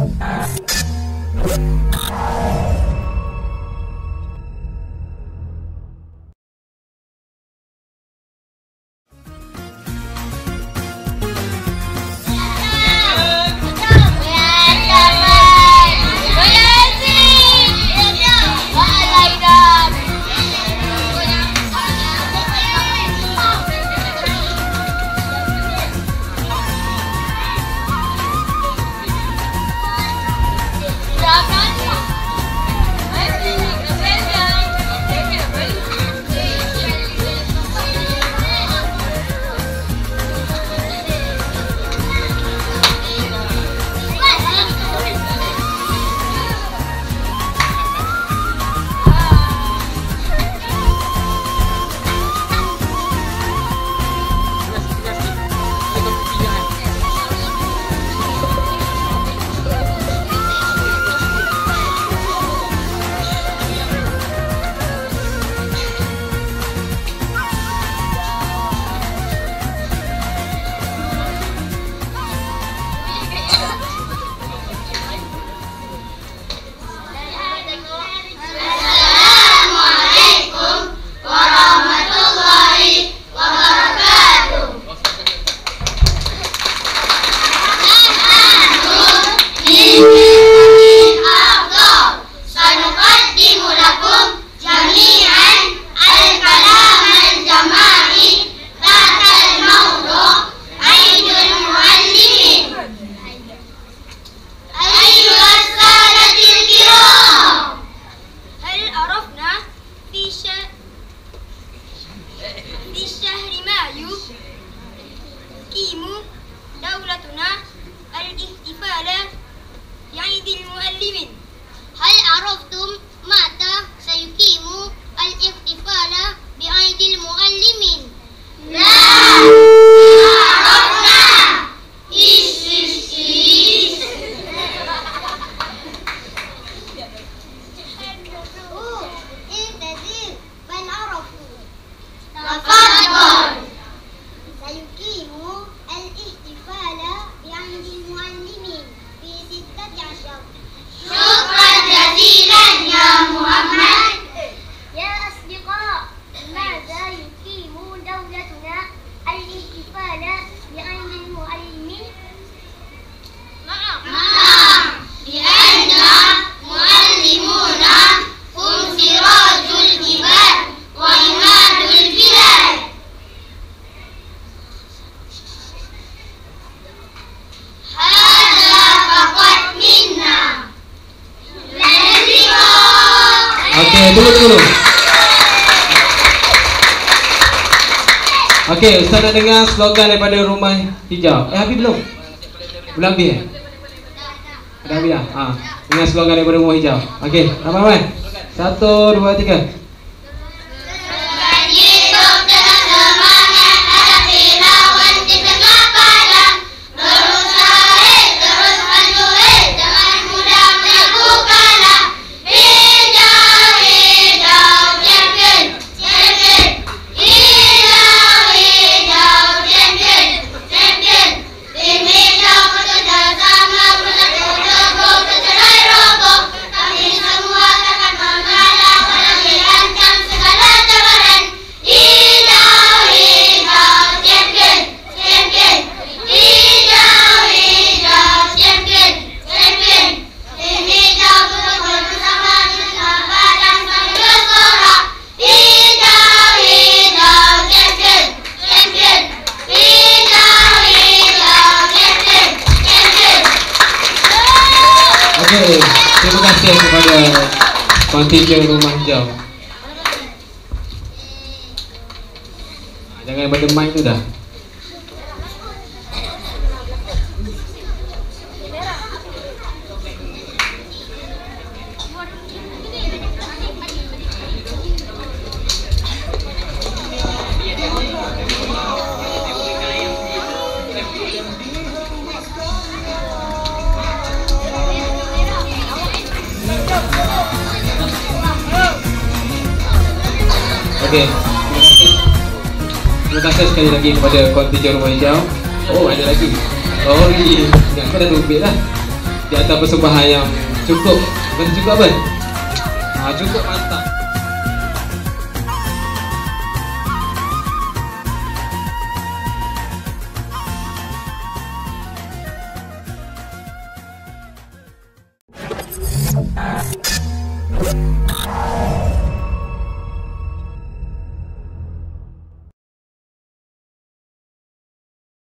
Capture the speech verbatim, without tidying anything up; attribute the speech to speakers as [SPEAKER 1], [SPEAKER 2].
[SPEAKER 1] Tunggu dulu. Oke, Ustaz nak dengar slogan daripada Rumah Hijau. Eh, habis belum? Belum habis eh? Ada habis lah? Ha. Dengar slogan daripada Rumah Hijau. Oke, ramai-ramai. Satu, dua, tiga. Terima kasih kepada kontingen Rumah Hijau. Jangan pada mic tu dah. Okey, terima kasih. Terima kasih sekali lagi kepada kontingen Rumah Hijau. Oh, ada lagi. Oh, ini. Jangan dah dubit lah. di atas persembahan yang cukup. Bukan cukup apa? Ah, cukup mantap.